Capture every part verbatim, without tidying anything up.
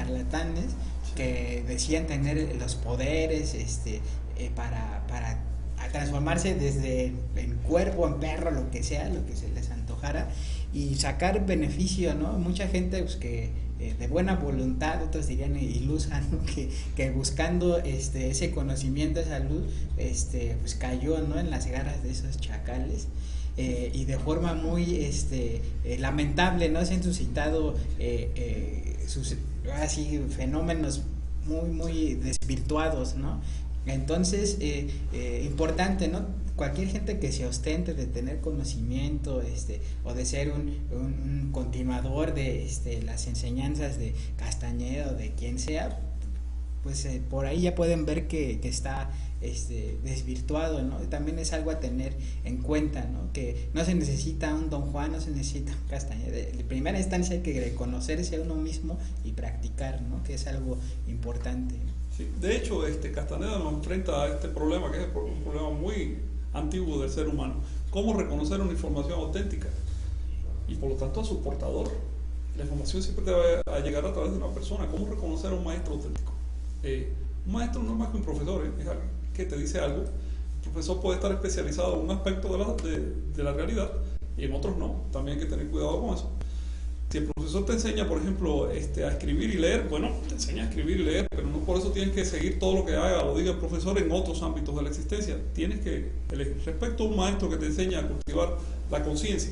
charlatanes que decían tener los poderes este, eh, para, para transformarse desde en cuervo, en perro, lo que sea, lo que se les antojara y sacar beneficio, ¿no? Mucha gente pues, que eh, de buena voluntad, otros dirían ilusa, ¿no? que, que buscando este, ese conocimiento, esa luz, este, pues cayó, ¿no? En las garras de esos chacales. Eh, y de forma muy este, eh, lamentable, ¿no? Se han suscitado eh, eh, sus, así, fenómenos muy, muy desvirtuados, ¿no? Entonces, eh, eh, importante, ¿no? Cualquier gente que se ostente de tener conocimiento este, o de ser un, un, un continuador de este, las enseñanzas de Castañeda o de quien sea, pues eh, por ahí ya pueden ver que, que está este, desvirtuado, ¿no? También es algo a tener en cuenta, ¿no? Que no se necesita un Don Juan, no se necesita un Castañeda. De primera instancia hay que reconocerse a uno mismo y practicar, ¿no? Que es algo importante. Sí, de hecho, este, Castañeda nos enfrenta a este problema, que es un problema muy antiguo del ser humano. ¿Cómo reconocer una información auténtica? Y por lo tanto a su portador. La información siempre debe llegar a través de una persona. ¿Cómo reconocer a un maestro auténtico? Eh, un maestro no es más que un profesor, ¿eh? Es alguien que te dice algo. El profesor puede estar especializado en un aspecto de la, de, de la realidad y en otros no. También hay que tener cuidado con eso. Si el profesor te enseña, por ejemplo, este, a escribir y leer, bueno, te enseña a escribir y leer, pero no por eso tienes que seguir todo lo que haga o diga el profesor en otros ámbitos de la existencia. Tienes que elegir. Respecto a un maestro que te enseña a cultivar la conciencia,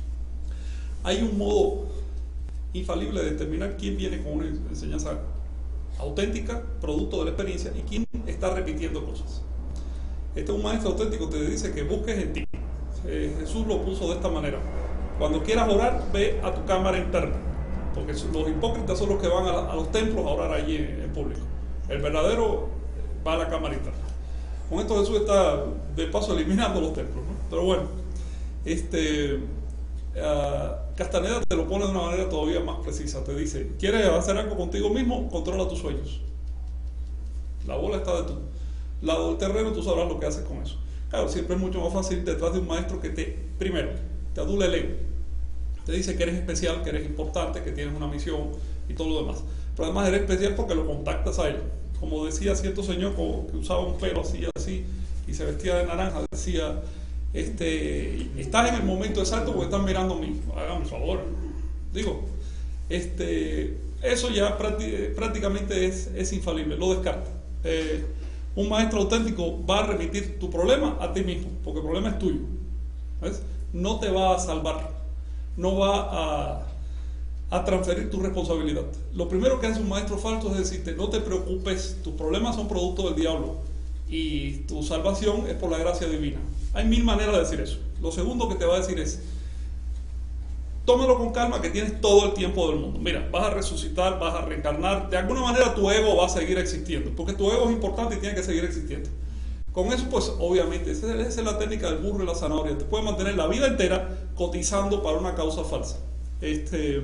hay un modo infalible de determinar quién viene con una enseñanza auténtica, producto de la experiencia, y quién está repitiendo cosas. Este es un maestro auténtico, te dice que busques en ti. Eh, Jesús lo puso de esta manera: cuando quieras orar, ve a tu cámara interna, porque los hipócritas son los que van a, la, a los templos a orar allí en, en público. El verdadero va a la cámara interna. Con esto Jesús está de paso eliminando los templos, ¿no? Pero bueno, este uh, Castañeda te lo pone de una manera todavía más precisa. Te dice: ¿quieres hacer algo contigo mismo? Controla tus sueños. La bola está de tu lado del terreno, tú sabrás lo que haces con eso. Claro, siempre es mucho más fácil detrás de un maestro que te, primero, te adula el ego, te dice que eres especial, que eres importante, que tienes una misión y todo lo demás. Pero además eres especial porque lo contactas a él. Como decía cierto señor que usaba un pelo así así y se vestía de naranja, decía: este, estás en el momento exacto porque estás mirando a mí, hágame el favor. Digo, este, eso ya prácticamente es, es infalible, lo descarta. Eh, un maestro auténtico va a remitir tu problema a ti mismo, porque el problema es tuyo. ¿Ves? No te va a salvar, no va a, a transferir tu responsabilidad. Lo primero que hace un maestro falso es decirte: no te preocupes, tus problemas son producto del diablo y tu salvación es por la gracia divina. Hay mil maneras de decir eso. Lo segundo que te va a decir es: tómalo con calma, que tienes todo el tiempo del mundo. Mira, vas a resucitar, vas a reencarnar, de alguna manera tu ego va a seguir existiendo, porque tu ego es importante y tiene que seguir existiendo. Con eso, pues, obviamente, esa es la técnica del burro y la zanahoria. Te puede mantener la vida entera cotizando para una causa falsa. Este,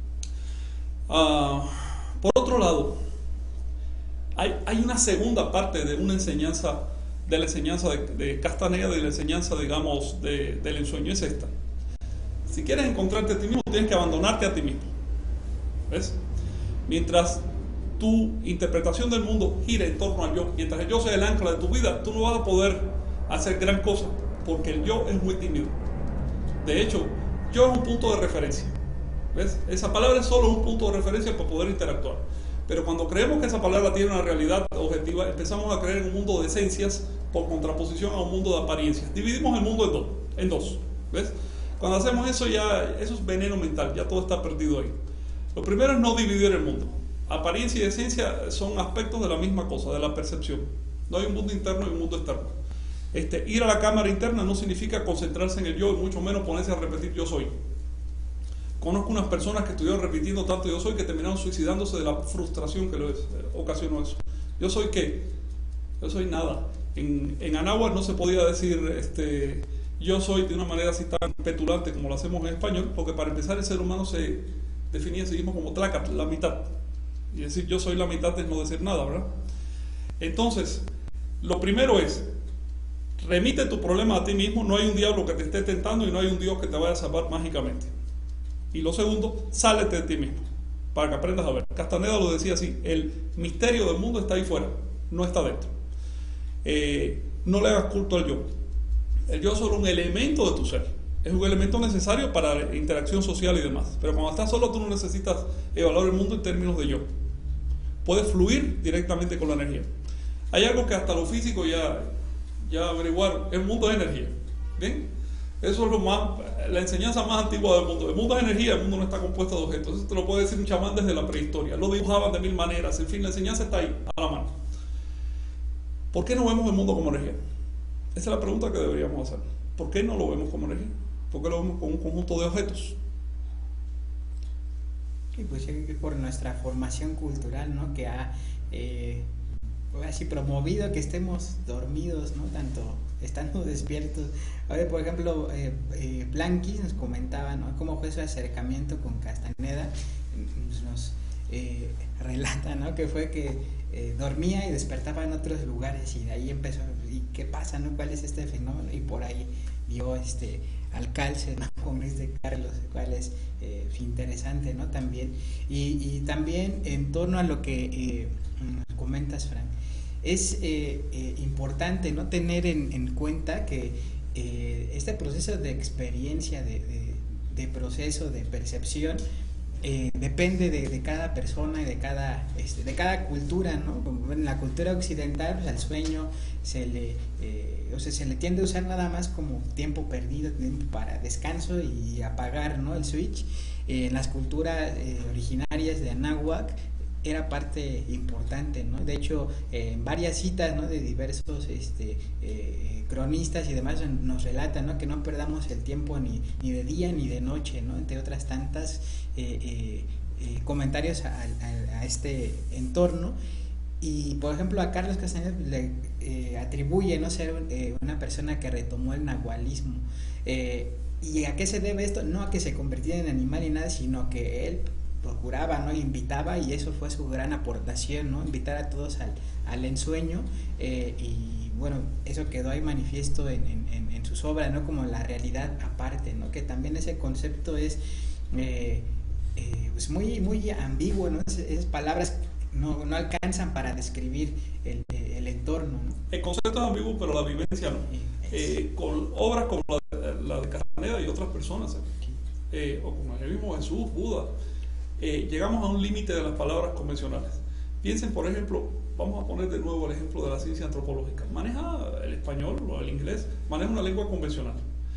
uh, por otro lado, hay, hay una segunda parte de una enseñanza, de la enseñanza de, de Castañeda, de la enseñanza, digamos, de, del ensueño, es esta. Si quieres encontrarte a ti mismo, tienes que abandonarte a ti mismo. ¿Ves? Mientras tu interpretación del mundo gira en torno al yo, mientras el yo sea el ancla de tu vida, tú no vas a poder hacer gran cosa, porque el yo es muy tímido. De hecho, yo es un punto de referencia. ¿Ves? Esa palabra es solo un punto de referencia para poder interactuar. Pero cuando creemos que esa palabra tiene una realidad objetiva, empezamos a creer en un mundo de esencias por contraposición a un mundo de apariencias. Dividimos el mundo en dos. En dos. ¿Ves? Cuando hacemos eso, ya eso es veneno mental, ya todo está perdido ahí. Lo primero es no dividir el mundo. Apariencia y esencia son aspectos de la misma cosa, de la percepción. No hay un mundo interno y un mundo externo. Este, ir a la cámara interna no significa concentrarse en el yo, y mucho menos ponerse a repetir yo soy. Conozco unas personas que estuvieron repitiendo tanto yo soy que terminaron suicidándose de la frustración que les ocasionó eso. ¿Yo soy qué? Yo soy nada. En, en Anáhuac no se podía decir este, yo soy de una manera así tan petulante como lo hacemos en español, porque para empezar el ser humano se definía a sí mismo como tlacat, la mitad. Y decir yo soy la mitad es no decir nada, ¿verdad? Entonces, lo primero es, remite tu problema a ti mismo, no hay un diablo que te esté tentando y no hay un Dios que te vaya a salvar mágicamente. Y lo segundo, sálete de ti mismo. para que aprendas a ver. Castaneda lo decía así: el misterio del mundo está ahí fuera, no está dentro. Eh, no le hagas culto al yo. El yo es solo un elemento de tu ser, es un elemento necesario para la interacción social y demás, pero cuando estás solo tú no necesitas evaluar el mundo en términos de yo. Puedes fluir directamente con la energía. Hay algo que hasta lo físico ya, ya averiguaron: el mundo es energía. ¿Bien? Eso es lo más, la enseñanza más antigua del mundo. El mundo es energía, el mundo no está compuesto de objetos. Eso te lo puede decir un chamán desde la prehistoria. Lo dibujaban de mil maneras. En fin, la enseñanza está ahí, a la mano. ¿Por qué no vemos el mundo como energía? Esa es la pregunta que deberíamos hacer. ¿Por qué no lo vemos como energía? ¿Por qué lo vemos como un conjunto de objetos? Sí, pues por nuestra formación cultural, ¿no? Que ha eh, así promovido que estemos dormidos, ¿no? Tanto estando despiertos. A ver, por ejemplo, eh, eh, Blanqui nos comentaba, ¿no? Cómo fue su acercamiento con Castaneda. Nos eh, relata, ¿no? Que fue que eh, dormía y despertaba en otros lugares, y de ahí empezó, ¿y qué pasa, no? ¿Cuál es este fenómeno? Y por ahí vio este al calce, ¿no? Con este Carlos, cual es eh, interesante, ¿no? También, y, y también en torno a lo que eh, nos comentas, Frank, es eh, eh, importante, ¿no? Tener en, en cuenta que eh, este proceso de experiencia, de, de, de proceso de percepción, Eh, depende de, de cada persona y de cada, este, de cada cultura, ¿no? Como en la cultura occidental, pues, al sueño se le, eh, o sea, se le tiende a usar nada más como tiempo perdido, tiempo para descanso y apagar, ¿no? El switch. Eh, en las culturas eh, originarias de Anáhuac era parte importante, ¿no? De hecho, eh, en varias citas, ¿no? De diversos este, eh, cronistas y demás nos relatan, ¿no? Que no perdamos el tiempo ni, ni de día ni de noche, ¿no? Entre otras tantas eh, eh, eh, comentarios a, a, a este entorno. Y por ejemplo a Carlos Castaneda le eh, atribuye, ¿no? Ser eh, una persona que retomó el nahualismo. Eh, ¿Y a qué se debe esto? No a que se convirtiera en animal ni nada, sino que él procuraba, ¿no? Invitaba, y eso fue su gran aportación, ¿no? Invitar a todos al, al ensueño, eh, y bueno, eso quedó ahí manifiesto en, en, en sus obras, ¿no? Como la realidad aparte, ¿no? Que también ese concepto es eh, eh, pues muy, muy ambiguo, ¿no? Es, es palabras no, no alcanzan para describir el, el entorno, ¿no? El concepto es ambiguo, pero la vivencia no. Eh, con obras como la, la de Castaneda y otras personas, eh, o como el mismo Jesús, Buda, eh, llegamos a un límite de las palabras convencionales. Piensen, por ejemplo, vamos a poner de nuevo el ejemplo de la ciencia antropológica. Maneja el español o el inglés, maneja una lengua convencional.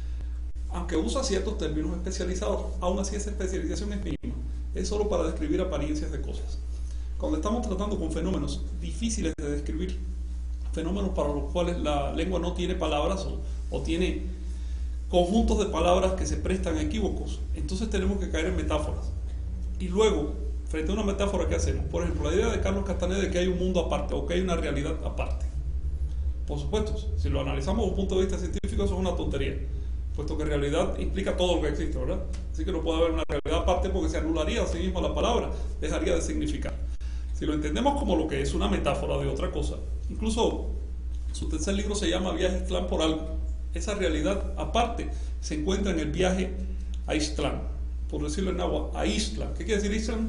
Aunque usa ciertos términos especializados, aún así esa especialización es mínima. Es solo para describir apariencias de cosas. Cuando estamos tratando con fenómenos difíciles de describir, fenómenos para los cuales la lengua no tiene palabras o, o tiene conjuntos de palabras que se prestan a equívocos, entonces tenemos que caer en metáforas. Y luego, frente a una metáfora, ¿qué hacemos? Por ejemplo, la idea de Carlos Castaneda de que hay un mundo aparte o que hay una realidad aparte. Por supuesto, si lo analizamos desde un punto de vista científico, eso es una tontería, puesto que realidad implica todo lo que existe, ¿verdad? Así que no puede haber una realidad aparte porque se anularía a sí misma la palabra, dejaría de significar. Si lo entendemos como lo que es una metáfora de otra cosa, incluso su tercer libro se llama Viaje a Ixtlán por algo. Esa realidad aparte se encuentra en el viaje a Ixtlán, por decirlo en náhuatl, a Ixtlán. ¿Qué quiere decir Ixtlán?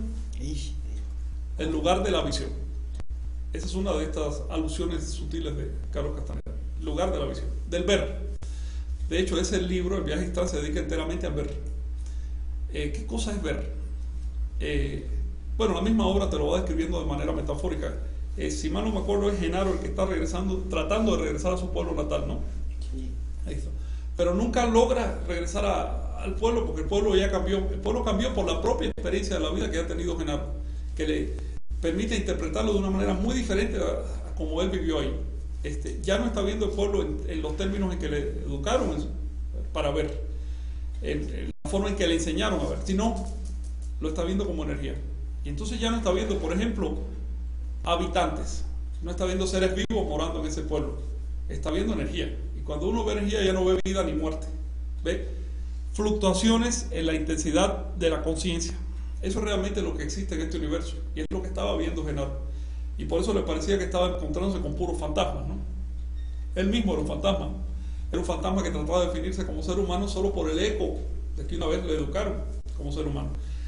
El lugar de la visión. Esa es una de estas alusiones sutiles de Carlos Castaneda. El lugar de la visión, del ver. De hecho, ese libro, El viaje a Ixtlán, se dedica enteramente a ver. Eh, ¿Qué cosa es ver? Eh, bueno, la misma obra te lo va describiendo de manera metafórica. Eh, si mal no me acuerdo, es Genaro el que está regresando, tratando de regresar a su pueblo natal, ¿no? Sí. Ahí está. Pero nunca logra regresar a, al pueblo porque el pueblo ya cambió. El pueblo cambió por la propia experiencia de la vida que ha tenido Genaro, que le permite interpretarlo de una manera muy diferente a, a como él vivió ahí. Este, ya no está viendo el pueblo en, en los términos en que le educaron en, para ver, en, en la forma en que le enseñaron a ver, sino lo está viendo como energía. Y entonces ya no está viendo, por ejemplo, habitantes, no está viendo seres vivos morando en ese pueblo, está viendo energía. Y cuando uno ve energía ya no ve vida ni muerte, ve fluctuaciones en la intensidad de la conciencia. Eso es realmente lo que existe en este universo, y es lo que estaba viendo Genaro, y por eso le parecía que estaba encontrándose con puros fantasmas, ¿no? Él mismo era un fantasma, era un fantasma que trataba de definirse como ser humano solo por el eco de que una vez le educaron como ser humano.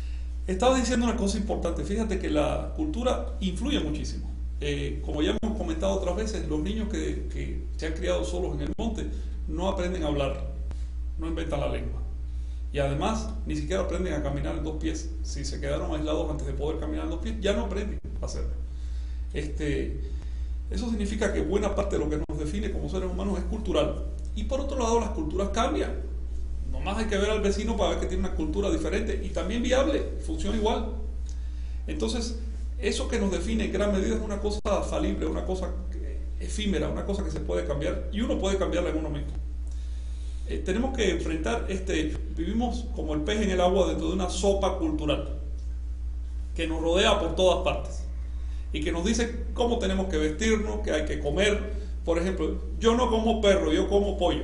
Estaba diciendo una cosa importante. Fíjate que la cultura influye muchísimo. Eh, como ya hemos comentado otras veces, los niños que, que se han criado solos en el monte no aprenden a hablar, no inventan la lengua. Y además, ni siquiera aprenden a caminar en dos pies. Si se quedaron aislados antes de poder caminar en dos pies, ya no aprenden a hacerlo. Este, eso significa que buena parte de lo que nos define como seres humanos es cultural. Y por otro lado, las culturas cambian. Nomás hay que ver al vecino para ver que tiene una cultura diferente y también viable, funciona igual. Entonces, eso que nos define en gran medida es una cosa falible, una cosa efímera, una cosa que se puede cambiar y uno puede cambiarla en uno mismo. Eh, tenemos que enfrentar este hecho. Vivimos como el pez en el agua dentro de una sopa cultural que nos rodea por todas partes y que nos dice cómo tenemos que vestirnos, qué hay que comer. Por ejemplo, yo no como perro, yo como pollo.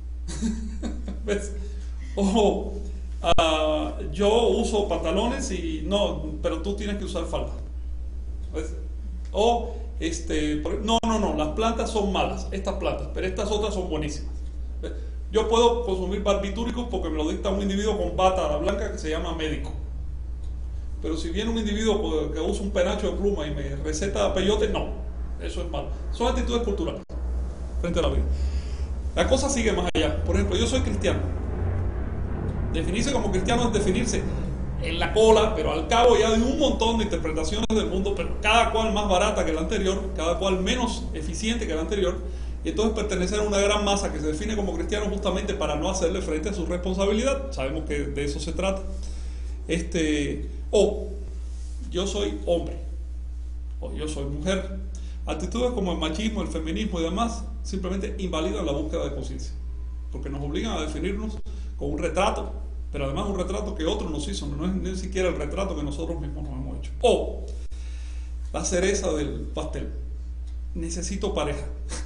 ¿Ves? O uh, yo uso pantalones y no, pero tú tienes que usar falda. ¿Ves? O este, no, no, no, las plantas son malas, estas plantas, pero estas otras son buenísimas. ¿Ves? Yo puedo consumir barbitúricos porque me lo dicta un individuo con bata blanca que se llama médico. Pero si viene un individuo que usa un penacho de pluma y me receta peyote, no, eso es malo. Son actitudes culturales frente a la vida. La cosa sigue más allá. Por ejemplo, yo soy cristiano. Definirse como cristiano es definirse en la cola, pero al cabo ya de un montón de interpretaciones del mundo, pero cada cual más barata que la anterior, cada cual menos eficiente que la anterior, y entonces pertenecer a una gran masa que se define como cristiano justamente para no hacerle frente a su responsabilidad. Sabemos que de eso se trata. Este, o yo soy hombre, o yo soy mujer. Actitudes como el machismo, el feminismo y demás simplemente invalidan la búsqueda de conciencia, porque nos obligan a definirnos con un retrato, pero además un retrato que otros nos hizo, no es ni siquiera el retrato que nosotros mismos nos hemos hecho. O la cereza del pastel, necesito pareja.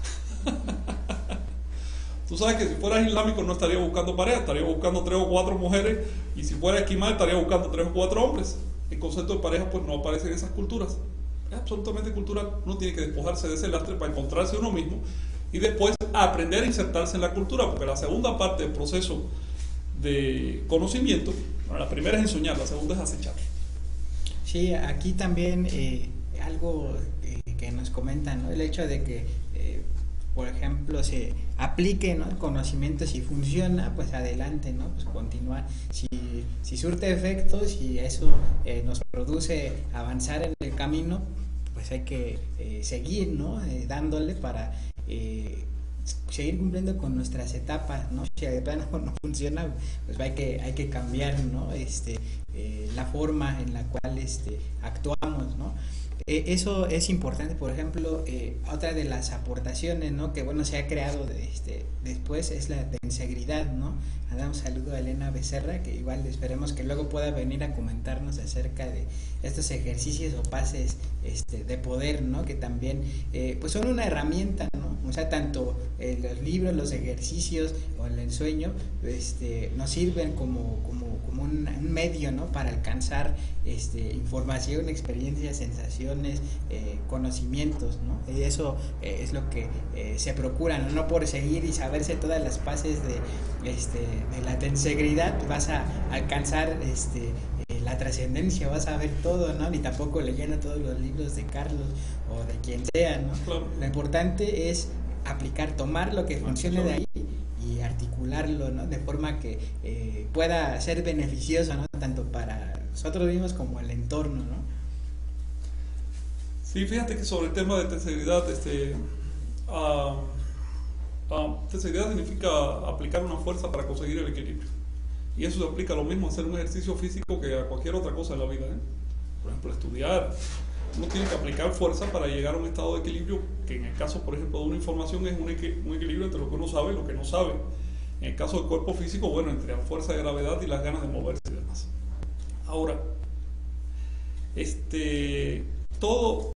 Tú sabes que si fueras islámico no estaría buscando pareja, estaría buscando tres o cuatro mujeres, y si fuera esquimal estaría buscando tres o cuatro hombres. El concepto de pareja pues no aparece en esas culturas. Es absolutamente cultural. Uno tiene que despojarse de ese lastre para encontrarse uno mismo y después aprender a insertarse en la cultura, porque la segunda parte del proceso de conocimiento, bueno, la primera es enseñar, la segunda es acechar. Sí, aquí también eh, algo eh, que nos comentan, ¿no? El hecho de que, eh, por ejemplo, se aplique, ¿no?, el conocimiento, si funciona, pues adelante, ¿no? Pues continuar. Si, si surte efectos y eso eh, nos produce avanzar en el camino, pues hay que eh, seguir, ¿no? Eh, dándole para eh, seguir cumpliendo con nuestras etapas, ¿no? Si de plano no funciona, pues hay que, hay que cambiar, ¿no? Este, eh, la forma en la cual este, actuamos, ¿no? Eh, eso es importante. Por ejemplo, eh, otra de las aportaciones, ¿no?, que bueno se ha creado de, este, después es la tensegridad, ¿no? Damos saludo a Elena Becerra, que igual esperemos que luego pueda venir a comentarnos acerca de estos ejercicios o pases este, de poder, ¿no?, que también eh, pues son una herramienta, ¿no? O sea, tanto eh, los libros, los ejercicios o el ensueño este, nos sirven como, como, como un, un medio, ¿no?, para alcanzar este, información, experiencias, sensaciones, eh, conocimientos, ¿no? Y eso eh, es lo que eh, se procura, ¿no? No por seguir y saberse todas las pases de, este, de la tensegridad vas a alcanzar este, eh, la trascendencia, vas a ver todo, ¿no? Ni tampoco leyendo todos los libros de Carlos o de quien sea, ¿no? Claro. Lo importante es aplicar, tomar lo que funcione de ahí y articularlo, ¿no?, de forma que eh, pueda ser beneficioso, ¿no?, tanto para nosotros mismos como el entorno, ¿no? Sí, fíjate que sobre el tema de tensegridad, este, uh, uh, tensegridad significa aplicar una fuerza para conseguir el equilibrio. Y eso se aplica lo mismo a hacer un ejercicio físico que a cualquier otra cosa en la vida, ¿eh? Por ejemplo, estudiar. Uno tiene que aplicar fuerza para llegar a un estado de equilibrio, que en el caso, por ejemplo, de una información es un, equi un equilibrio entre lo que uno sabe y lo que no sabe. En el caso del cuerpo físico, bueno, entre la fuerza de gravedad y las ganas de moverse y demás. Ahora, este, todo